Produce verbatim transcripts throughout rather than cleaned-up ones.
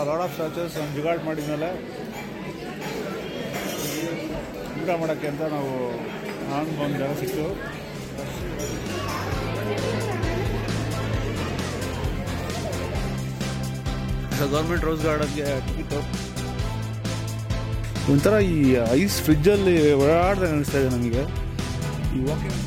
Lot of ಸ್ಟಾಚಸ್ ಒಂದು ಜುಗಾಡ್ ಮಾಡಿದ್ಮೇಲೆ ಊಟ ಮಾಡೋಕ್ಕೆ ಅಂತ ನಾವು ನಾನು ಒಂದು ಜಾಗ ಸಿಕ್ತು. ಗೌರ್ಮೆಂಟ್ ರೋಸ್ ಗಾರ್ಡನ್ಗೆ ಟಿಕೆಟು. ಒಂಥರ ಈ ಐಸ್ ಫ್ರಿಜ್ಜಲ್ಲಿ ಓಡಾಡ್ದಂಗೆ ಅನಿಸ್ತಾ ಇದೆ ನಮಗೆ ಈ ವಾಕಿಂಗ್.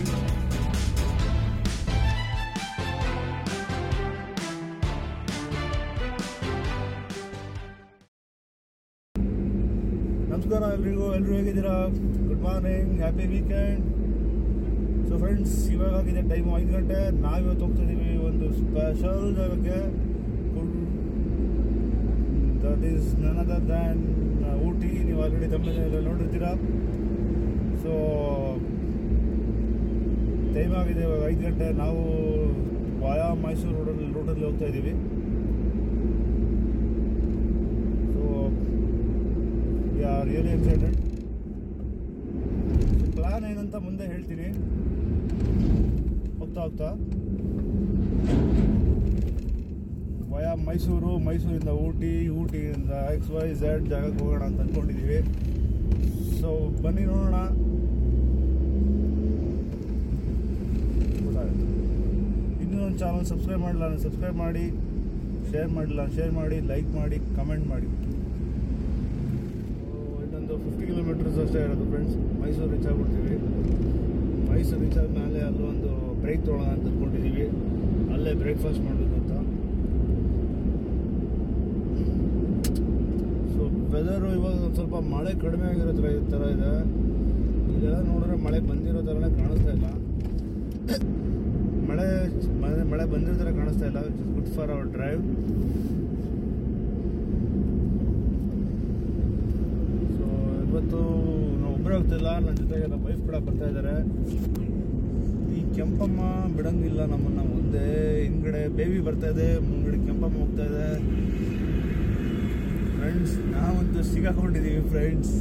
ನಮಸ್ಕಾರ ಎಲ್ರಿಗೂ, ಎಲ್ಲರೂ ಹೇಗಿದ್ದೀರಾ? Good morning, happy weekend. So friends, ಇವಾಗ ಆಗಿದೆ ಟೈಮು ಐದು ಗಂಟೆ. ನಾವಿವತ್ತು ಹೋಗ್ತಿದ್ದೀವಿ ಒಂದು ಸ್ಪೆಷಲ್ ಜಾಗಕ್ಕೆ. That is none other than Ooty. ನೀವು ಆಲ್ರೆಡಿ ತಮಿಳಿನಲ್ಲಿ ನೋಡಿರ್ತೀರಾ. ಸೊ ಟೈಮ್ ಆಗಿದೆ ಇವಾಗ ಐದು ಗಂಟೆ. ನಾವು ವಾಯಾ ಮೈಸೂರು ರೋಡಲ್ಲಿ ರೂಟಲ್ಲಿ ಹೋಗ್ತಾ ಇದ್ದೀವಿ. So we are really excited. Plan ಏನಂತ ಮುಂದೆ ಹೇಳ್ತೀನಿ ಹೋಗ್ತಾ ಹೋಗ್ತಾ. ವಯಾ ಮೈಸೂರು, ಮೈಸೂರಿಂದ ಊಟಿ, ಊಟಿಯಿಂದ ಎಕ್ಸ್ ವೈ ಝೆಡ್ ಜಾಗಕ್ಕೆ ಹೋಗೋಣ ಅಂತ ಅಂದ್ಕೊಂಡಿದ್ದೀವಿ. ಸೊ ಬನ್ನಿ ನೋಡೋಣ. ಇನ್ನೂ ಒಂದು ಚಾನಲ್ ಸಬ್ಸ್ಕ್ರೈಬ್ ಮಾಡಿಲ್ಲ ಅಂದರೆ ಸಬ್ಸ್ಕ್ರೈಬ್ ಮಾಡಿ, ಶೇರ್ ಮಾಡಿಲ್ಲ ಶೇರ್ ಮಾಡಿ, ಲೈಕ್ ಮಾಡಿ, ಕಮೆಂಟ್ ಮಾಡಿ. ಇನ್ನೊಂದು ಫಿಫ್ಟಿ ಕಿಲೋಮೀಟರ್ಸ್ ಅಷ್ಟೇ ಇರೋದು ಫ್ರೆಂಡ್ಸ್. ಮೈಸೂರು ರೀಚ್ ಆಗ್ಬಿಡ್ತೀವಿ. ಮೈಸೂರು ರೀಚ್ ಆದಮೇಲೆ ಅಲ್ಲೊಂದು ಬ್ರೇಕ್ ತೊಗೊಳ್ಳೋಣ ಅಂತ ಅಂದ್ಕೊಂಡಿದ್ದೀವಿ. ಅಲ್ಲೇ ಬ್ರೇಕ್ಫಾಸ್ಟ್ ಮಾಡಬೇಕು ಅಂತ. ಸೊ ವೆದರು ಇವಾಗ ಒಂದು ಸ್ವಲ್ಪ ಮಳೆ ಕಡಿಮೆ ಆಗಿರೋ ಥರ ಥರ ಇದೆ. ಇದೆಲ್ಲ ನೋಡಿದ್ರೆ ಮಳೆ ಬಂದಿರೋ ಥರನೇ ಕಾಣಿಸ್ತಾ ಇಲ್ಲ. ಮಳೆ ಮಳೆ ಬಂದಿರೋ ಥರ ಕಾಣಿಸ್ತಾ ಇಲ್ಲ. It's good for our drive. So ಇವತ್ತು ನಾವು ಒಬ್ಬರೇ ಹೋಗ್ತಿಲ್ಲ, ನನ್ನ ಜೊತೆಗೆ ನಮ್ಮ ವೈಫ್ ಕೂಡ ಬರ್ತಾ ಇದ್ದಾರೆ. ಈ ಕೆಂಪಮ್ಮ ಬಿಡಂಗಿಲ್ಲ ನಮ್ಮನ್ನು. ಮುಂದೆ ಹಿಂದ್ಗಡೆ ಬೇಬಿ ಬರ್ತಾ ಇದೆ, ಮುಂದ್ಗಡೆ ಕೆಂಪಮ್ಮ ಹೋಗ್ತಾ ಇದೆ. ಫ್ರೆಂಡ್ಸ್, ನಾವಂತೂ ಸಿಗಾಕೊಂಡಿದ್ದೀವಿ ಫ್ರೆಂಡ್ಸ್.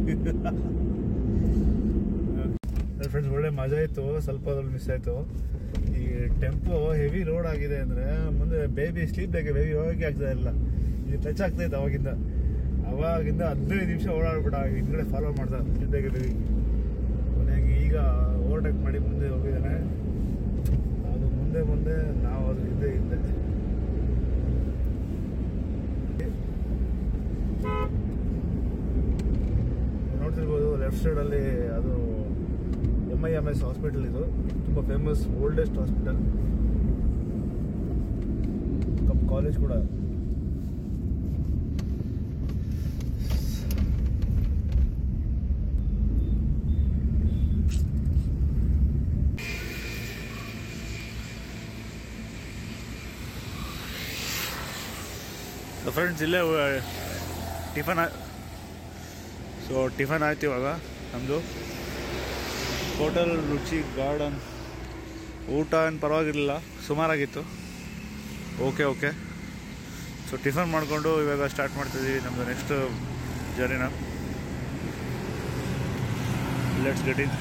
ಫ್ರೆಂಡ್ಸ್, ಒಳ್ಳೆ ಮಜಾ ಇತ್ತು. ಸ್ವಲ್ಪ ಅದ್ರಲ್ಲಿ ಮಿಸ್ ಆಯಿತು. ಈ ಟೆಂಪೋ ಹೆವಿ ಲೋಡ್ ಆಗಿದೆ ಅಂದರೆ ಮುಂದೆ ಬೇಬಿ ಸ್ಲೀಪ್ ಬೇಕು. ಬೇಬಿ ಹೋಗೋಕ್ಕೆ ಆಗ್ತಾ ಇಲ್ಲ. ಇದು ಟಚ್ ಆಗ್ತಾ ಇತ್ತು ಅವಾಗಿಂದ ಅವಾಗಿಂದ ಹದಿನೈದು ನಿಮಿಷ ಓಡಾಡ್ಬಿಟ್ಟ. ಹಿಂದ್ಗಡೆ ಫಾಲೋ ಮಾಡ್ದ ಸ್ಲೀಪ್ ಬೇಕು ಬೇಬಿ. ಕೊನೆಗೆ ಈಗ ಓವರ್ಟೇಕ್ ಮಾಡಿ ಮುಂದೆ ಹೋಗಿದ್ದಾನೆ. ಅದು ಮುಂದೆ ಮುಂದೆ, ನಾವು ಅದ್ರ ಹಿಂದೆ ಹಿಂದೆ. ನೋಡ್ತಿರ್ಬೋದು ಲೆಫ್ಟ್ ಸೈಡಲ್ಲಿ ಅದು M I M S hospital. ಇದು ತುಂಬ ಫೇಮಸ್, ಓಲ್ಡೆಸ್ಟ್ ಹಾಸ್ಪಿಟಲ್, ಕಪ್ ಕಾಲೇಜ್ ಕೂಡ. ಸೊ ಫ್ರೆಂಡ್ಸ್, ಇಲ್ಲೇ ಟಿಫನ್ ಸೊ ಟಿಫನ್ ಆಯ್ತು ಇವಾಗ ನಮ್ಮದು. Hotel Ruchi garden. ಊಟ ಏನು ಪರವಾಗಿರಲಿಲ್ಲ, ಸುಮಾರಾಗಿತ್ತು. ಓಕೆ ಓಕೆ ಸೊ ಟಿಫನ್ ಮಾಡಿಕೊಂಡು ಇವಾಗ ಸ್ಟಾರ್ಟ್ ಮಾಡ್ತಿದ್ದೀವಿ ನಮ್ಮದು ನೆಕ್ಸ್ಟ್ ಜರ್ನಿನ. Let's get in.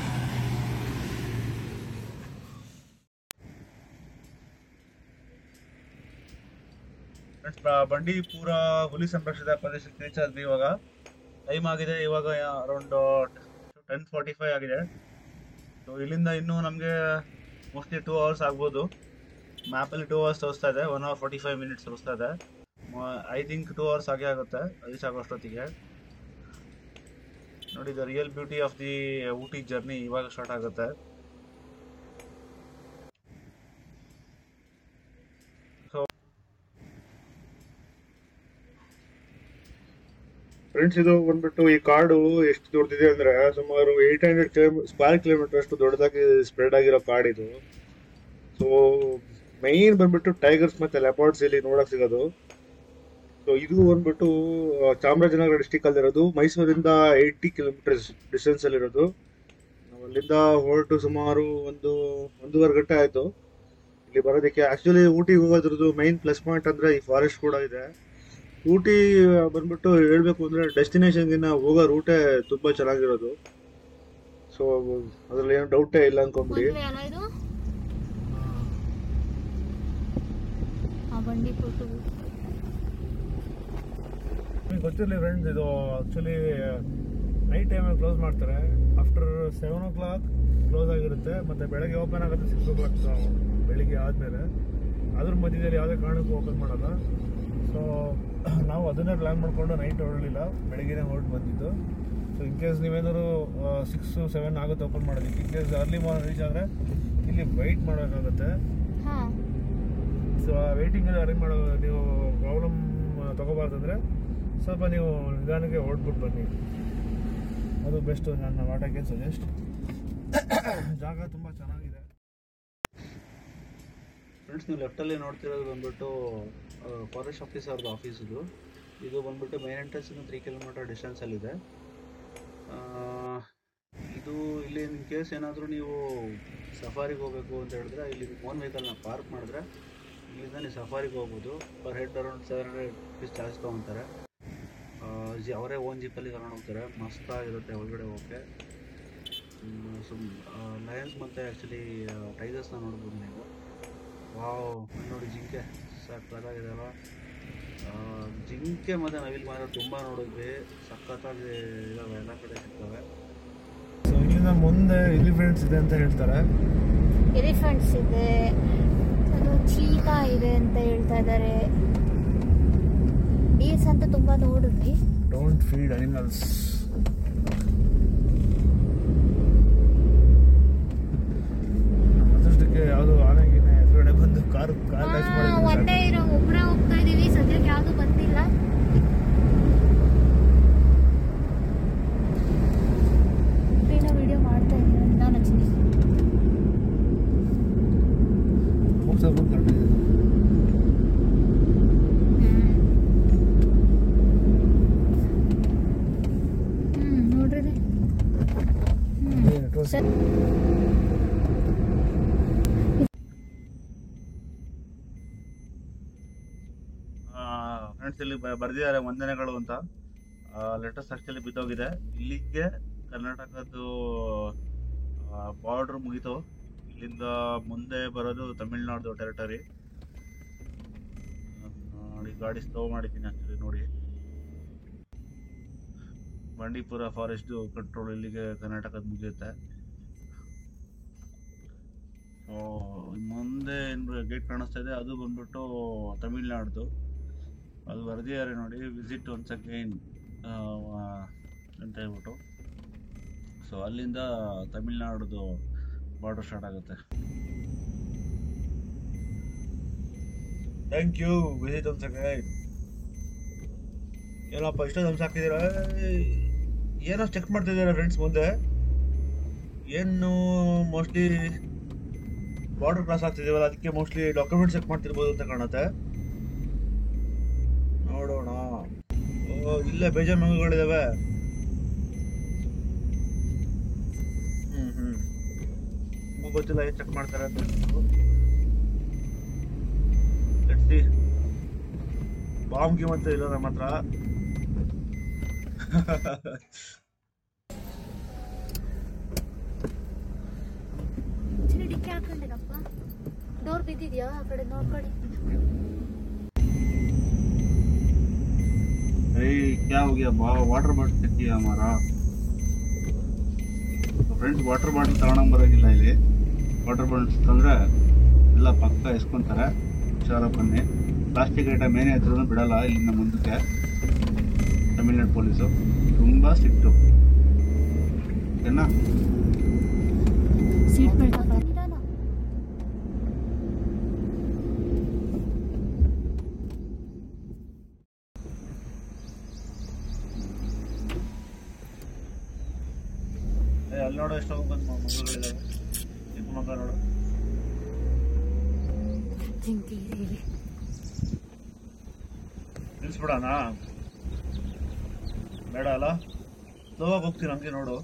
Bandipur ಹುಲಿ ಸಂರಕ್ಷಿತ ಪ್ರದೇಶಕ್ಕೆ ರೀಚ್ ಆದ್ವಿ. ಇವಾಗ ಟೈಮ್ ಆಗಿದೆ ಇವಾಗ ಅರೌಂಡ್ ಟೆನ್ ಫಾರ್ಟಿ ಫೈವ್ ಆಗಿದೆ. ಸೊ ಇಲ್ಲಿಂದ ಇನ್ನೂ ನಮಗೆ ಮೋಸ್ಟ್ಲಿ ಟೂ ಅವರ್ಸ್ ಆಗ್ಬೋದು. ಮ್ಯಾಪಲ್ಲಿ ಟೂ ಅವರ್ಸ್ ತೋರಿಸ್ತಾ ಇದೆ, one hour forty five minutes ತೋರಿಸ್ತಾ ಇದೆ. ಐ ಥಿಂಕ್ ಟೂ ಅವರ್ಸ್ ಆಗೇ ಆಗುತ್ತೆ ರೀಚ್ ಆಗೋಷ್ಟೊತ್ತಿಗೆ. ನೋಡಿ, the real beauty of the Ooty journey ಇವಾಗ ಸ್ಟಾರ್ಟ್ ಆಗುತ್ತೆ. ಫ್ರೆಂಡ್ಸ್, ಇದು ಬಂದ್ಬಿಟ್ಟು ಈ ಕಾಡು ಎಷ್ಟು ದೊಡ್ಡದಿದೆ ಅಂದ್ರೆ ಸುಮಾರು eight hundred kilo square kilometre ಅಷ್ಟು ದೊಡ್ಡದಾಗಿ ಸ್ಪ್ರೆಡ್ ಆಗಿರೋ ಕಾಡು ಇದು. ಸೊ ಮೈನ್ ಬಂದ್ಬಿಟ್ಟು ಟೈಗರ್ಸ್ ಮತ್ತೆ ಲೆಪರ್ಡ್ಸ್ ಇಲ್ಲಿ ನೋಡಕ್ ಸಿಗೋದು. ಸೊ ಇದು ಬಂದ್ಬಿಟ್ಟು ಚಾಮರಾಜನಗರ ಡಿಸ್ಟಿಕ್ ಅಲ್ಲಿರೋದು. ಮೈಸೂರಿಂದ ಏಯ್ಟಿ ಕಿಲೋಮೀಟರ್ಸ್ ಡಿಸ್ಟೆನ್ಸ್ ಅಲ್ಲಿರೋದು. ನಾವು ಅಲ್ಲಿಂದ ಹೊರಟು ಸುಮಾರು ಒಂದು ಒಂದೂವರೆ ಗಂಟೆ ಆಯ್ತು ಇಲ್ಲಿ ಬರೋದಕ್ಕೆ. ಆಕ್ಚುಲಿ ಊಟಿಗೆ ಹೋಗೋದ್ರದ್ದು ಮೈನ್ ಪ್ಲಸ್ ಪಾಯಿಂಟ್ ಅಂದ್ರೆ ಈ ಫಾರೆಸ್ಟ್ ಕೂಡ ಇದೆ. ಊಟಿ ಬಂದ್ಬಿಟ್ಟು ಹೇಳ್ಬೇಕು ಅಂದ್ರೆ ಡೆಸ್ಟಿನೇಷನ್ಗಿನ್ನ ಹೋಗೋ ರೂಟೇ ತುಂಬಾ ಚೆನ್ನಾಗಿರೋದು. ಸೊ ಅದ್ರಲ್ಲಿ ಏನೋ ಡೌಟೇ ಇಲ್ಲ ಅನ್ಕೊಂಬಿಡಿ. ನಿಮಗೆ ಗೊತ್ತಿರಲಿ ಫ್ರೆಂಡ್ಸ್, ಇದು ಆ್ಯಕ್ಚುಲಿ ನೈಟ್ ಟೈಮಲ್ಲಿ ಕ್ಲೋಸ್ ಮಾಡ್ತಾರೆ. After seven o'clock close ಆಗಿರುತ್ತೆ, ಮತ್ತು ಬೆಳಗ್ಗೆ ಓಪನ್ ಆಗುತ್ತೆ ಸಿಕ್ಸ್ ಓ ಕ್ಲಾಕ್ ಬೆಳಿಗ್ಗೆ ಆದಮೇಲೆ. ಅದ್ರ ಮಧ್ಯದಲ್ಲಿ ಯಾವುದೇ ಕಾರಣಕ್ಕೂ ಓಪನ್ ಮಾಡಲ್ಲ. ಸೊ ನಾವು ಅದನ್ನೇ ಪ್ಲ್ಯಾನ್ ಮಾಡಿಕೊಂಡು ನೈಟ್ ಹೊರಡಲಿಲ್ಲ, ಬೆಳಗ್ಗೆನೇ ಹೊರಟು ಬಂದಿದ್ದು. ಸೊ ಇನ್ ಕೇಸ್ ನೀವೇನಾದ್ರು ಸಿಕ್ಸ್ ಸೆವೆನ್ ಆಗುತ್ತೆ ಓಪನ್ ಮಾಡೋದಕ್ಕೆ, in case early morning reach ಆದರೆ ಇಲ್ಲಿ ವೆಯ್ಟ್ ಮಾಡಬೇಕಾಗುತ್ತೆ. ಸೊ ಆ ವೆಯ್ಟಿಂಗಲ್ಲಿ ಅರೇಂಜ್ ಮಾಡೋ ನೀವು ಪ್ರಾಬ್ಲಮ್ ತೊಗೋಬಾರ್ದಂದರೆ ಸ್ವಲ್ಪ ನೀವು ನಿಧಾನಕ್ಕೆ ಹೊರಡ್ಬಿಟ್ಟು ಬನ್ನಿ, ಅದು ಬೆಸ್ಟು. ನನ್ನ ವಾಟಕ್ಕೆ ಸಜೆಸ್ಟ್. ಜಾಗ ತುಂಬ ಚೆನ್ನಾಗಿದೆ ಫ್ರೆಂಡ್ಸ್. ನೀವು ಲೆಫ್ಟಲ್ಲಿ ನೋಡ್ತಿರೋದು ಬಂದ್ಬಿಟ್ಟು ಫಾರೆಸ್ಟ್ ಆಫೀಸರ್ದು ಆಫೀಸ್. ಇದು ಇದು ಬಂದ್ಬಿಟ್ಟು ಮೇನ್ ಎಂಟ್ರೆನ್ಸಿಂದ ತ್ರೀ ಕಿಲೋಮೀಟರ್ ಡಿಸ್ಟೆನ್ಸಲ್ಲಿದೆ. ಇದು ಇಲ್ಲಿ ಇನ್ ಕೇಸ್ ಏನಾದರೂ ನೀವು ಸಫಾರಿಗೆ ಹೋಗಬೇಕು ಅಂತ ಹೇಳಿದ್ರೆ, ಇಲ್ಲಿ ಓನ್ ವೆಹಿಕಲ್ನ ಪಾರ್ಕ್ ಮಾಡಿದ್ರೆ ಇಲ್ಲಿಂದ ನೀವು ಸಫಾರಿಗೆ ಹೋಗ್ಬೋದು. Per head around seven hundred rupees charge ತೊಗೊತಾರೆ. ಜಿ ಅವರೇ ಓನ್ ಜೀಪಲ್ಲಿ ಕರ್ಕೊಂಡು ಹೋಗ್ತಾರೆ. ಮಸ್ತಾಗಿರುತ್ತೆ ಒಳಗಡೆ ಹೋಗೋಕ್ಕೆ. ಸುಮ್ ಲಯನ್ಸ್ ಮತ್ತು ಆ್ಯಕ್ಚುಲಿ ಟೈಗರ್ಸ್ನ ನೋಡ್ಬೋದು ನೀವು. ವಾವ್, ನೋಡಿ ಜಿಂಕೆ ಸಕ್ಕತ್ತಾಗಿದೆ ಅಲ್ಲ. ಜಿಂಕೆ ಮತ್ತು ನವಿಲು ಮಾತ್ರ ತುಂಬ ನೋಡಿದ್ವಿ, ಸಖತ್ತಾಗಿ ಇದಾವೆ, ಎಲ್ಲ ಕಡೆ ಸಿಗ್ತವೆ. ಸೊ ಇಲ್ಲಿಂದ ಮುಂದೆ ಎಲಿಫೆಂಟ್ಸ್ ಇದೆ ಅಂತ ಹೇಳ್ತಾರೆ. ಎಲಿಫೆಂಟ್ಸ್ ಇದೆ, ಅದು ಚೀತಾ ಇದೆ ಅಂತ ಹೇಳ್ತಾ ಇದ್ದಾರೆ. ಡೀರ್ಸ್ ಅಂತ ತುಂಬ ನೋಡಿದ್ವಿ. Don't feed animals. ಅದಷ್ಟಕ್ಕೆ ಯಾವುದು ಆನೆಗಿನ ಎದುರುಗಡೆ ಬಂದು ಕಾರ್ ಕಾರ್ ಟಚ್ ಮಾಡಿ ಒಂದೇ ಇರೋ ಒಬ್ಬರೇ ಹೋಗ್ತಾ ಇದೀವಿ. ಸದ್ಯಕ್ಕೆ ಯಾವುದು ಬಂದಿಲ್ಲ. ಏನೋ ವಿಡಿಯೋ ಮಾಡ್ತಾ ಇದ್ದೀನಿ ನಾನು ಚಿನ್ನಿ. ಹೋಗ್ತಾ ಬಂದು ಹ್ಮ್ ನೋಡ್ರಿ. ಸರ್ ಫ್ರೆಂಡ್ಸ್, ಇಲ್ಲಿ ಬರ್ದಿದ್ದಾರೆ ವಂದನೆಗಳು ಅಂತ. ಲೆಟರ್ಸ್ ಆಕ್ಚುಲಿ ಬಿದ್ದೋಗಿದೆ. ಇಲ್ಲಿಗೆ ಕರ್ನಾಟಕದ್ದು ಬಾರ್ಡ್ರ್ ಮುಗಿತು. ಇಲ್ಲಿಂದ ಮುಂದೆ ಬರೋದು ತಮಿಳ್ನಾಡು ಟೆರಿಟರಿ. ನೋಡಿ, ಗಾಡಿ ಸ್ಲೋ ಮಾಡಿದ್ದೀನಿ ಆಕ್ಚುಲಿ. ನೋಡಿ, ಬಂಡೀಪುರ ಫಾರೆಸ್ಟ್ ಕಂಟ್ರೋಲ್ ಇಲ್ಲಿಗೆ ಕರ್ನಾಟಕದ ಮುಗಿಯುತ್ತೆ. ಮುಂದೆ ಏನು ಗೇಟ್ ಕಾಣಿಸ್ತಾ ಇದೆ, ಅದು ಬಂದ್ಬಿಟ್ಟು ತಮಿಳ್ನಾಡ್ದು. ಅದು ಬರ್ದಿದ್ದಾರೆ ನೋಡಿ, ವಿಸಿಟ್ ಒನ್ಸ್ ಅಗೈನ್ ಅಂತ ಹೇಳ್ಬಿಟ್ಟು. ಸೊ ಅಲ್ಲಿಂದ ತಮಿಳ್ನಾಡುದು ಬಾರ್ಡರ್ ಸ್ಟಾರ್ಟ್ ಆಗುತ್ತೆ. Thank you. Visit once again. ಏನಪ್ಪ ಇಷ್ಟೊಂದು ಅಂಶ ಹಾಕಿದ್ದೀರಾ? ಏನೋ ಚೆಕ್ ಮಾಡ್ತಿದ್ದೀರಾ ಫ್ರೆಂಡ್ಸ್? ಮುಂದೆ ಏನು ಮೋಸ್ಟ್ಲಿ ಬಾರ್ಡರ್ ಕ್ರಾಸ್ ಆಗ್ತಿದ್ದೀವಲ್ಲ, ಅದಕ್ಕೆ ಮೋಸ್ಟ್ಲಿ ಡಾಕ್ಯುಮೆಂಟ್ ಚೆಕ್ ಮಾಡ್ತಿರ್ಬೋದು ಅಂತ ಕಾಣುತ್ತೆ. ನೋಡೋಣ. ಓ, ಇಲ್ಲೇ ಬೇಜಾನ್ ಮಂಗಗಳಿದಾವೆ. ಹ್ಮ್ ಹ್ಮ್ ಗೊತ್ತಿಲ್ಲ ಏನು ಚೆಕ್ ಮಾಡ್ತಾರೆ ಅಂತ. ಬಾಂಬ್ ಗಿಮ್ ಅಂತ ಇಲ್ಲ ನಮ್ಮ ಹತ್ರ. ಡಿಕ್ಕಿ ಹಾಕೊಂಡಿರಪ್ಪ. ಡೋರ್ ಬಿದ್ದಿದ್ಯಾ? ಆ ಕಡೆ ನೋಡ್ಕೊಡಿ. क्या हो गया? वाटर बाटल ಚೆಕ್ किया हमारा ಫ್ರೆಂಡ್ಸ್. ವಾಟರ್ ಬಾಟಲ್ ತಗೊಂಡ್ ಬರೋಗಿಲ್ಲ ಇಲ್ಲಿ. ವಾಟರ್ ಬಾಟಲ್ಸ್ ತಂದ್ರೆ ಎಲ್ಲ ಪಕ್ಕ ಎಸ್ಕೊಂತಾರೆ. ಹುಷಾರ ಬನ್ನಿ. ಪ್ಲಾಸ್ಟಿಕ್ ಐಟಮ್ ಏನೇ ಇದ್ರೂ ಬಿಡಲ್ಲ ಇಲ್ಲಿಂದ ಮುಂದಕ್ಕೆ. ತಮಿಳ್ನಾಡು ಪೊಲೀಸು ತುಂಬಾ ಸಿಟ್ಟು. ಓಕೆನಾ? ಸೀಟ್ ಬೆಲ್ಟ್ ಹಾಕಿ. ಅಲ್ಲಿ ನೋಡೋ ಎಷ್ಟೋ ಮಂಗಗಳಿದಾವೆ. ಚಿಕ್ಕ ಮಂಗ ನೋಡು. ನಿಲ್ಸ್ಬಿಡೋಣ? ಬೇಡ ಅಲ್ಲ, ಸ್ಲೋವಾಗಿ ಹೋಗ್ತೀನಿ ಹಂಗೆ ನೋಡು.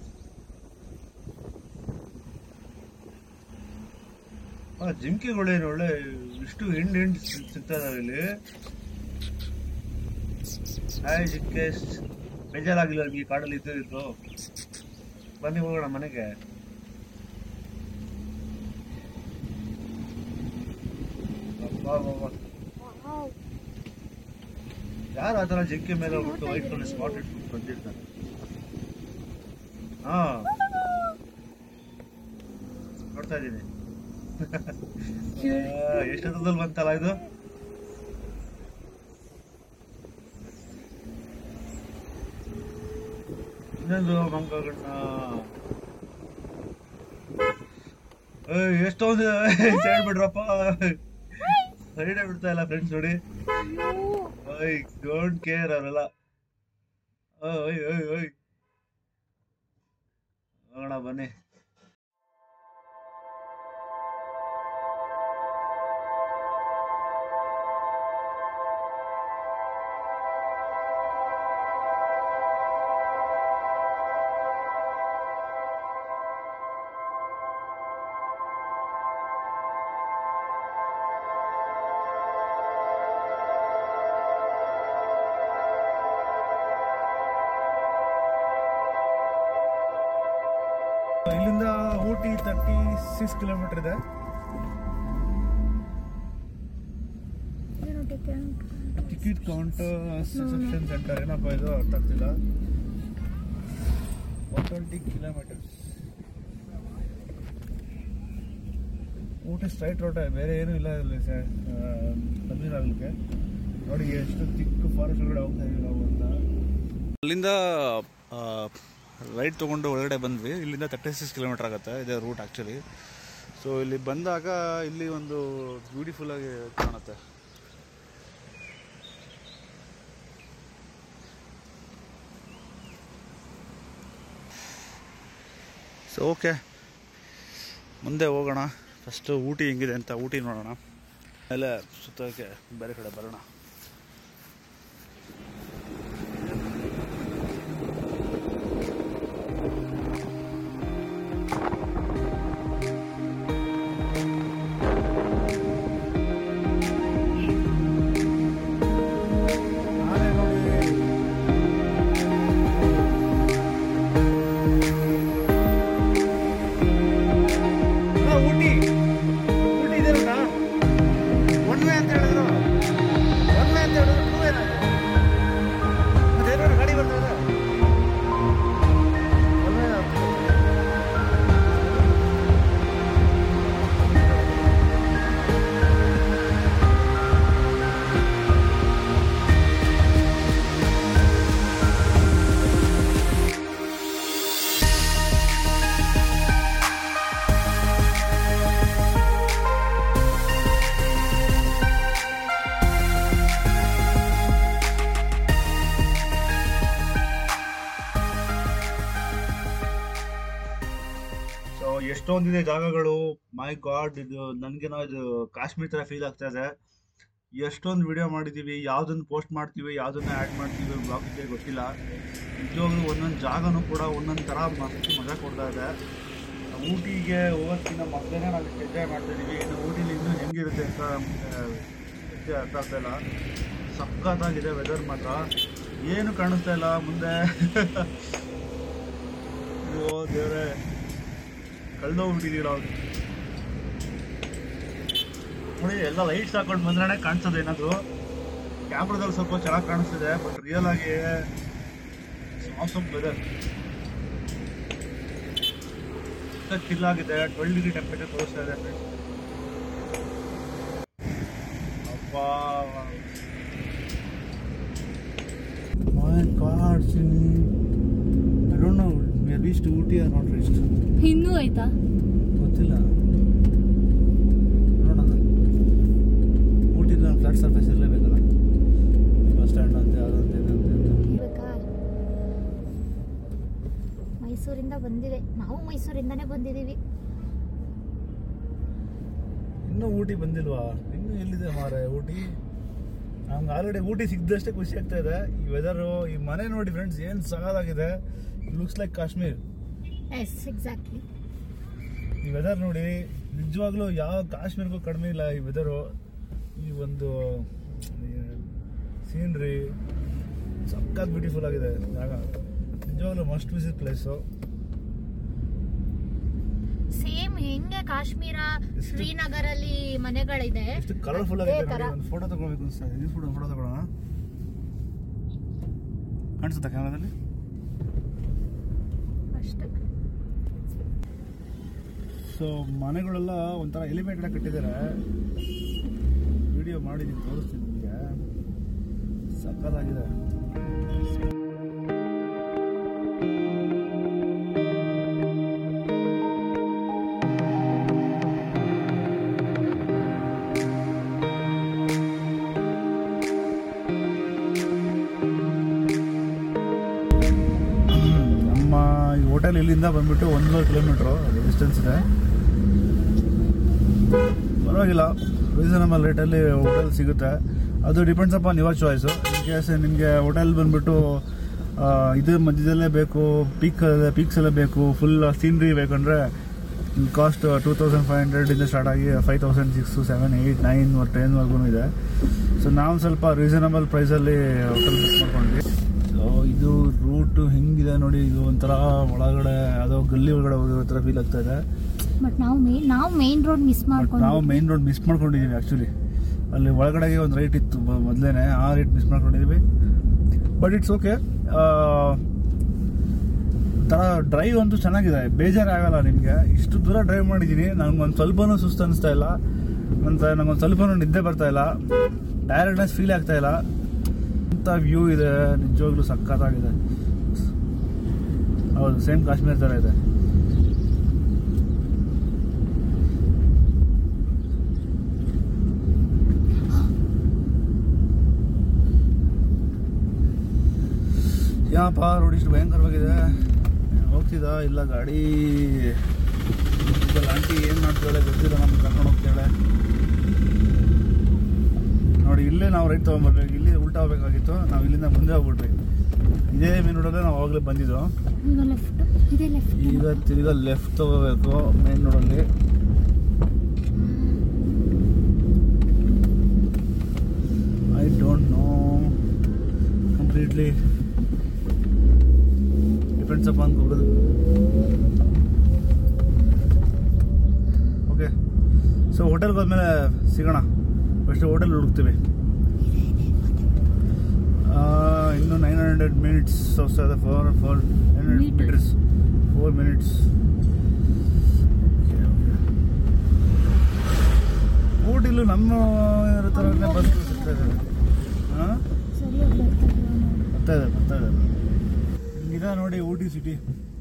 ಜಿಂಕೆಗಳೇನು ಒಳ್ಳೆ ಇಷ್ಟು ಹಿಂಡ್ ಹಿಂಡ್ ಸಿಗ್ತಾ ಇದಾವೆ ಇಲ್ಲಿ. ಹಾಯ್ ಜಿಂಕೆ, ಬೇಜಾರಾಗಿಲ್ಲ ನಿಮಗೆ ಕಾಡಲ್ಲಿ ಇದ್ದಿದ್ದು? ಬನ್ನಿ ಹೋಗೋಣ ಮನೆಗೆ. ಯಾರು ಆ ಥರ ಜಿಂಕೆ ಮೇಲೆ ಹೋಗ್ಬಿಟ್ಟು ವೈಟ್ ಕಲರ್ ಸ್ಪಾಟ್ ಇಟ್ಬಿಟ್ಟು ಬಂದಿರ್ತಾರೆ. ಹಾ ನೋಡ್ತಾ ಇದ್ದೀನಿ. ಎಷ್ಟು ಹತ್ರದಲ್ಲಿ ಬಂತಲ್ಲ ಇದು. ಇನ್ನೊಂದು ಮಂಗಗಣ್ಣ ಎಷ್ಟೊಂದು ಸೈಡ್ ಬಿಡ್ರಪ್ಪ, ಸೈಡೇ ಬಿಡ್ತಾ ಇಲ್ಲ ಫ್ರೆಂಡ್ಸ್ ನೋಡಿ. ಐ ಡೋಂಟ್ ಕೇರ್ ಅವರೆಲ್ಲ. ಓಯ್ ಓಯ್ ಓಯ್ ಹೋಗೋಣ ಬನ್ನಿ. ಇಲ್ಲಿಂದ ಊಟಿ ತರ್ಟಿ ಸಿಕ್ಸ್ ಕಿಲೋಮೀಟರ್ ಇದೆ. ಟಿಕೆಟ್ ಕೌಂಟರ್ ರಿಸೆಪ್ಷನ್ ಸೆಂಟರ್ ಏನಪ್ಪ ಇದು ಅರ್ಥ ಆಗ್ತಿಲ್ಲ. One twenty kilometres Ooty straight road, ಬೇರೆ ಏನೂ ಇಲ್ಲ ಇಲ್ಲಿ ಕನ್ವೀನ್ ಆಗಲಿಕ್ಕೆ. ನೋಡಿ ಎಷ್ಟು ಚಿಕ್ಕ ಫಾರೆಸ್ಟ್ ಒಳಗಡೆ ಹೋಗ್ತಾ ಇದೀವಿ ನಾವು ಅಂತ. ಅಲ್ಲಿಂದ ರೈಟ್ ತೊಗೊಂಡು ಒಳಗಡೆ ಬಂದ್ವಿ. ಇಲ್ಲಿಂದ ತರ್ಟಿ ಸಿಕ್ಸ್ ಕಿಲೋಮೀಟರ್ ಆಗುತ್ತೆ ಇದೆ ರೂಟ್ ಆ್ಯಕ್ಚುಲಿ. ಸೊ ಇಲ್ಲಿ ಬಂದಾಗ ಇಲ್ಲಿ ಒಂದು ಬ್ಯೂಟಿಫುಲ್ಲಾಗಿ ಕಾಣುತ್ತೆ. ಸೊ ಓಕೆ, ಮುಂದೆ ಹೋಗೋಣ. ಫಸ್ಟು ಊಟಿ ಹೆಂಗಿದೆ ಅಂತ ಊಟಿ ನೋಡೋಣ, ಆಮೇಲೆ ಸುತ್ತೋಕ್ಕೆ ಬೇರೆ ಕಡೆ ಬರೋಣ. ಎಷ್ಟೊಂದಿದೆ ಜಾಗಗಳು. ಮೈ ಗಾಡ್, ಇದು ನನಗೇನೋ ಇದು ಕಾಶ್ಮೀರ್ ಥರ ಫೀಲ್ ಆಗ್ತಾ ಇದೆ. ಎಷ್ಟೊಂದು ವಿಡಿಯೋ ಮಾಡಿದ್ದೀವಿ, ಯಾವುದನ್ನು ಪೋಸ್ಟ್ ಮಾಡ್ತೀವಿ, ಯಾವುದನ್ನು ಆ್ಯಡ್ ಮಾಡ್ತೀವಿ ಬ್ಲಾಗ್ಗೆ ಗೊತ್ತಿಲ್ಲ. ನಿಜವಾಗ್ಲೂ ಒಂದೊಂದು ಜಾಗನೂ ಕೂಡ ಒಂದೊಂದು ಥರ ಮಸ್ತ್ ಮಜಾ ಕೊಡ್ತಾ ಇದೆ. ಊಟಿಗೆ ಹೋಗೋದಕ್ಕಿಂತ ಮೊದಲೇ ನಾವು ಇಷ್ಟು ಎಂಜಾಯ್ ಮಾಡ್ತಾಯಿದ್ದೀವಿ. ಇನ್ನು ಊಟಿಲಿ ಇನ್ನೂ ಹೆಂಗಿರುತ್ತೆ ಅಂತ ನಮಗೆ ಅರ್ಥ ಆಗ್ತಾ ಇಲ್ಲ. ಸಖತ್ತಾಗಿದೆ ವೆದರ್ ಮಾತ್ರ, ಏನು ಕಾಣಿಸ್ತಾ ಇಲ್ಲ ಮುಂದೆ. ಅಯ್ಯೋ ದೇವರೇ, ಕಳ್ದೋಗ್ಬಿಟ್ಟಿದ್ದೀರ ಅವ್ರು ನೋಡಿ. ಎಲ್ಲ ಲೈಟ್ಸ್ ಹಾಕೊಂಡು ಬಂದ್ರೆ ಕಾಣಿಸ್ತದೆ ಏನಾದ್ರು. ಕ್ಯಾಮ್ರಾದಲ್ಲಿ ಸ್ವಲ್ಪ ಚೆನ್ನಾಗಿ ಕಾಣಿಸ್ತಿದೆ, ಬಟ್ ರಿಯಲ್ ಆಗಿ ಆಸಮ್ ವೆದರ್. ಚಿಲ್ ಆಗಿದೆ, ಟ್ವೆಲ್ ಡಿಗ್ರಿ ಟೆಂಪರೇಚರ್ ತೋರಿಸ್ತಾ ಇದೆ. ಅಪ್ಪ my god, I don't know we are reached Ooty or not reached. ಇನ್ನೂ ಆಯ್ತಾ ಗೊತ್ತಿಲ್ಲ, ನೋಡೋಣ. ಊಟಿಲಿ ಫ್ಲಾಟ್ ಸರ್ಫೇಸ್ ಇರಲೇಬೇಕಲ್ಲ, ಬಸ್ ಸ್ಟ್ಯಾಂಡ್ ಅಂತ ಯಾವುದಂತ ಬೇಕಾ. ಮೈಸೂರಿಂದ ಬಂದಿದೆ, ನಾವು ಮೈಸೂರಿಂದನೇ ಬಂದಿದ್ದೀವಿ. ಇನ್ನೂ ಊಟಿ ಬಂದಿಲ್ವಾ? ಇನ್ನೂ ಎಲ್ಲಿದೆ ಮಾರೆ ಊಟಿ? ನಮ್ಗೆ ಆಲ್ರೆಡಿ ಊಟಿ ಸಿಗ್ದಷ್ಟೇ ಖುಷಿ ಆಗ್ತಾ ಇದೆ. ಈ ವೆದರು, ಈ ಮನೆ ನೋಡಿ ಫ್ರೆಂಡ್ಸ್, ಏನು ಸಗದಾಗಿದೆ. Looks like Kashmir. Yes, exactly. ಈ ವೆದರ್ ನೋಡಿ, ನಿಜವಾಗ್ಲೂ ಯಾವ ಕಾಶ್ಮೀರ್ಗೂ ಕಡಿಮೆ ಇಲ್ಲ ಈ ವೆದರು. ಈ ಒಂದು ಸೀನ್ರಿ ಸಖತ್ ಬ್ಯೂಟಿಫುಲ್ ಆಗಿದೆ ಜಾಗ. ನಿಜವಾಗ್ಲೂ ಮಸ್ಟ್ ವಿಸಿಟ್ ಪ್ಲೇಸು. ಸೇಮ್ ಹೆಂಗೆ ಕಾಶ್ಮೀರ ಶ್ರೀನಗರಲ್ಲಿ ಮನೆಗಳಿದೆ, ಎಷ್ಟು ಕಲರ್ಫುಲ್ ಆಗಿದೆ. ಒಂದು ಫೋಟೋ ತಗೊಳ್ಬೇಕು ಅನ್ಸ್ತಾ ಇದೆ. ಫೋಟೋ ಫೋಟೋ ತಗೊಳ್ಳೋಣ. ಕಾಣಿಸುತ್ತಾ ಕ್ಯಾಮ್ರಾದಲ್ಲಿ? ಅಷ್ಟೇ. ಸೊ ಮನೆಗಳೆಲ್ಲ ಒಂಥರ ಎಲಿವೇಟೆಡ್ ಆಗಿ ಕಟ್ಟಿದ್ದಾರೆ. ವಿಡಿಯೋ ಮಾಡಿದ್ದೀನಿ, ತೋರಿಸ್ತೀನಿ ನಿಮಗೆ. ಸಕ್ಕತ್ತಾಗಿದೆ. ಹೋಟೆಲ್ ಇಲ್ಲಿಂದ ಬಂದ್ಬಿಟ್ಟು ಒಂದೂವರೆ ಕಿಲೋಮೀಟ್ರು ಡಿಸ್ಟೆನ್ಸ್ ಇದೆ. ಪರವಾಗಿಲ್ಲ, ರೀಸನಬಲ್ ರೇಟಲ್ಲಿ ಹೋಟೆಲ್ ಸಿಗುತ್ತೆ. ಅದು depends upon your choice. In case ನಿಮಗೆ ಹೋಟೆಲ್ ಬಂದ್ಬಿಟ್ಟು ಇದ್ರ ಮಧ್ಯದಲ್ಲೇ ಬೇಕು, ಪೀಕ್ ಪೀಕ್ಸ್ ಎಲ್ಲ ಬೇಕು, ಫುಲ್ ಸೀನ್ರಿ ಬೇಕಂದರೆ ಕಾಸ್ಟ್ ಟೂ ತೌಸಂಡ್ ಫೈವ್ ಹಂಡ್ರೆಡಿಂದ ಸ್ಟಾರ್ಟ್ ಆಗಿ five thousand six seven eight nine ಟೆನ್ವರೆಗೂ ಇದೆ. ಸೊ ನಾವು ಸ್ವಲ್ಪ ರೀಸನಬಲ್ ಪ್ರೈಸಲ್ಲಿ ಹೋಟೆಲ್ ಬುಕ್ ಮಾಡ್ಕೊಂಡ್ವಿ. ಸೊ ಇದು ರೂಟು ಹೆಂಗಿದೆ ನೋಡಿ, ಇದು ಒಂಥರ ಒಳಗಡೆ ಯಾವುದೋ ಗಲ್ಲಿ ಒಳಗಡೆ ಹೋಗಿರೋ ಥರ ಫೀಲ್ ಆಗ್ತಾ ಇದೆ. ಬಟ್ ನಾವು ಮೇನ್ ನಾವು ಮೇನ್ ರೋಡ್ ಮಿಸ್ ಮಾಡ್ಕೊಂಡು ನಾವು ಮೇನ್ ರೋಡ್ ಮಿಸ್ ಮಾಡ್ಕೊಂಡಿದ್ದೀವಿ. ಆ್ಯಕ್ಚುಲಿ ಅಲ್ಲಿ ಒಳಗಡೆಗೆ ಒಂದು ರೈಟ್ ಇತ್ತು ಮೊದಲೇ, ಆ ರೈಟ್ ಮಿಸ್ ಮಾಡ್ಕೊಂಡಿದ್ದೀವಿ. But it's okay. ಒಂಥರ ಡ್ರೈವ್ ಅಂತೂ ಚೆನ್ನಾಗಿದೆ, ಬೇಜಾರಾಗಲ್ಲ ನಿಮಗೆ. ಇಷ್ಟು ದೂರ ಡ್ರೈವ್ ಮಾಡಿದ್ದೀನಿ, ನನಗೊಂದು ಸ್ವಲ್ಪನೂ ಸುಸ್ತು ಅನಿಸ್ತಾ ಇಲ್ಲ, ಅಂತ ನನಗೊಂದು ಸ್ವಲ್ಪನೂ ನಿದ್ದೆ ಬರ್ತಾ ಇಲ್ಲ, ಟೈರ್ಡ್ನೆಸ್ ಫೀಲ್ ಆಗ್ತಾ ಇಲ್ಲ. ಅಂತ ವ್ಯೂ ಇದೆ, ನಿಜವಾಗ್ಲೂ ಸಖತ್ತಾಗಿದೆ. ಹೌದು, ಸೇಮ್ ಕಾಶ್ಮೀರ ಥರ ಇದೆ. ಯಾಪ ರೋಡ್ ಇಷ್ಟು ಭಯಂಕರವಾಗಿದೆ. ಹೋಗ್ತಿದ್ದ ಇಲ್ಲ ಗಾಡಿ ಆಂಟಿ ಏನು ಮಾಡ್ತಾಳೆ ಗೊತ್ತಿಲ್ಲ, ನಮ್ಗೆ ಕರ್ಕೊಂಡು ಹೋಗ್ತಾಳೆ ನೋಡಿ. ಇಲ್ಲೇ ನಾವು ರೈಟ್ ತೊಗೊಂಬರ್ಬೇಕು, ಇಲ್ಲಿ ಉಲ್ಟಾ ಹೋಗ್ಬೇಕಾಗಿತ್ತು, ನಾವು ಇಲ್ಲಿಂದ ಮುಂದೆ ಹೋಗ್ಬಿಟ್ವಿ. ಇದೇ ಮೇನ್ ರೋಡಲ್ಲೇ ನಾವು ಆವಾಗಲೇ ಬಂದಿದ್ದು. ಈಗ ತಿರ್ಗಾ ಲೆಫ್ಟ್ ತಗೋಬೇಕು ಮೇನ್ ರೋಡಲ್ಲಿ. I don't know completely, depends upon Google. Okay, so ಹೋಟೆಲ್ಗೆ ಹೋದ್ಮೇಲೆ ಸಿಗೋಣ. ಫಸ್ಟ್ ಹೋಟೆಲ್ ಹುಡುಕ್ತೀವಿ. ಇನ್ನು ನೈನ್ ಹಂಡ್ರೆಡ್ ಮಿನಿಟ್ಸ್ ಹೋಗ್ತದೆ. Four four nine hundred metres four minutes. ಊಟಿಲು ನಮ್ಮ ಥರನೇ ಬಸ್ ಸಿಗ್ತಾ ಇದೆ. ಹಾಂ, ಬರ್ತಾ ಇದೆ ಬರ್ತಾ ಇದೆ. ಇದೆ ನೋಡಿ ಊಟಿ ಸಿಟಿ,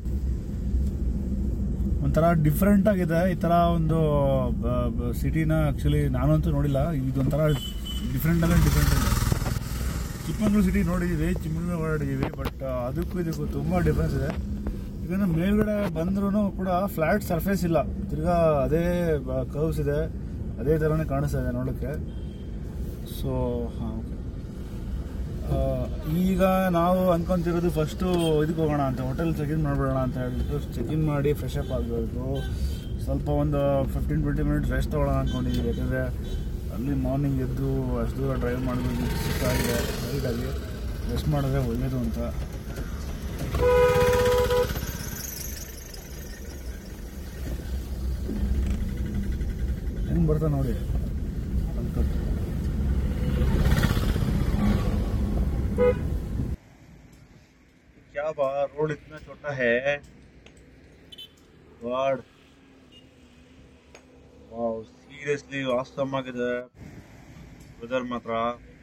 ಒಂಥರ ಡಿಫ್ರೆಂಟ್ ಆಗಿದೆ. ಈ ಥರ ಒಂದು ಸಿಟಿನ ಆ್ಯಕ್ಚುಲಿ ನಾನಂತೂ ನೋಡಿಲ್ಲ. ಇದೊಂಥರ ಡಿಫ್ರೆಂಟ್ ಅಂದರೆ ಡಿಫ್ರೆಂಟ್ ಇದೆ. ಚಿಕ್ಕಮಂಗ್ಳೂರು ಸಿಟಿ ನೋಡಿದ್ದೀವಿ, ಚಿಕ್ಕಮಂಗ್ಳೂರು ಓಡಾಡಿದ್ದೀವಿ, ಬಟ್ ಅದಕ್ಕೂ ಇದಕ್ಕೂ ತುಂಬ ಡಿಫ್ರೆನ್ಸ್ ಇದೆ. ಈಗ ನಮ್ಮ ಮೇಲ್ಗಡೆ ಬಂದ್ರೂ ಕೂಡ ಫ್ಲ್ಯಾಟ್ ಸರ್ಫೇಸ್ ಇಲ್ಲ, ತಿರ್ಗಾ ಅದೇ ಕರ್ವ್ಸ್ ಇದೆ, ಅದೇ ಥರನೇ ಕಾಣಿಸ್ತಾ ಇದೆ ನೋಡೋಕ್ಕೆ. ಸೊ ಹಾಂ, ಈಗ ನಾವು ಅನ್ಕೊಂತಿರೋದು ಫಸ್ಟು ಇದಕ್ಕೆ ಹೋಗೋಣ ಅಂತ, ಹೋಟೆಲ್ ಚೆಕ್ ಇನ್ ಮಾಡಿಬಿಡೋಣ ಅಂತ ಹೇಳ್ಬಿಟ್ಟು ಚೆಕ್ ಇನ್ ಮಾಡಿ ಫ್ರೆಶ್ ಅಪ್ ಆಗಬೇಕು. ಸ್ವಲ್ಪ ಒಂದು ಫಿಫ್ಟೀನ್ ಟ್ವೆಂಟಿ ಮಿನಿಟ್ಸ್ ರೆಸ್ಟ್ ತೊಗೊಳ್ಳೋಣ ಅಂದ್ಕೊಂಡಿದ್ದೀವಿ. ಯಾಕಂದರೆ ಅಲ್ಲಿ ಮಾರ್ನಿಂಗ್ ಎದ್ದು ಅಷ್ಟು ದೂರ ಡ್ರೈವ್ ಮಾಡೋದು ಸುತ್ತಾಗಿದೆ, ಲೈಟಾಗಿ ರೆಸ್ಟ್ ಮಾಡಿದ್ರೆ ಒಳ್ಳೆಯದು ಅಂತ. ಹೆಂಗೆ ಬರ್ತಾ ನೋಡಿ ಅಂದ್ಕೊಂಡು. क्या बात, रोड इतना छोटा है. गॉड, वाओ, सीरियसली ಆಸಮ್ ಆಗಿದೆ ವೆದರ್ ಮಾತ್ರ.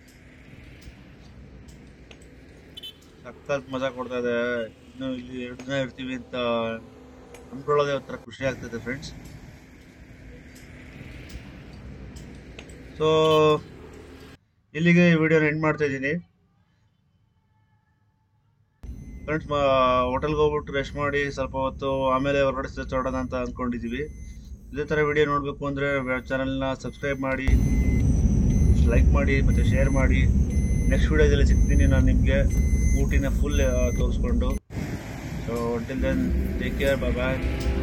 ಸಖತ್ ಮಜಾ ಕೊಡ್ತಾ ಇದೆ. ಇನ್ನು ಇಲ್ಲಿ ಎರಡು ದಿನ ಇರ್ತೀವಿ ಅಂತ ಅನ್ಕೊಳ್ಳೋದೇ ಒಂಥರ ಖುಷಿ ಆಗ್ತದೆ ಫ್ರೆಂಡ್ಸ್. ಸೊ ಇಲ್ಲಿಗೆ ಈ ವಿಡಿಯೋನ ಎಂಡ್ ಮಾಡ್ತಾ ಇದ್ದೀನಿ ಫ್ರೆಂಡ್ಸ್. ಹೋಟೆಲ್ಗೆ ಹೋಗ್ಬಿಟ್ಟು ರೆಸ್ಟ್ ಮಾಡಿ ಸ್ವಲ್ಪ ಹೊತ್ತು ಆಮೇಲೆ ಹೊರಗಡೆ ಸುತ್ತಾಡೋಣ ಅಂತ ಅಂದ್ಕೊಂಡಿದ್ದೀವಿ. ಇದೇ ಥರ ವಿಡಿಯೋ ನೋಡಬೇಕು ಅಂದರೆ ಚಾನಲ್ನ ಸಬ್ಸ್ಕ್ರೈಬ್ ಮಾಡಿ, ಲೈಕ್ ಮಾಡಿ ಮತ್ತು ಶೇರ್ ಮಾಡಿ. ನೆಕ್ಸ್ಟ್ ವಿಡಿಯೋದಲ್ಲಿ ಸಿಗ್ತೀನಿ ನಾನು ನಿಮಗೆ ಊಟಿನ ಫುಲ್ ತೋರಿಸ್ಕೊಂಡು. So until then, take care, bye bye.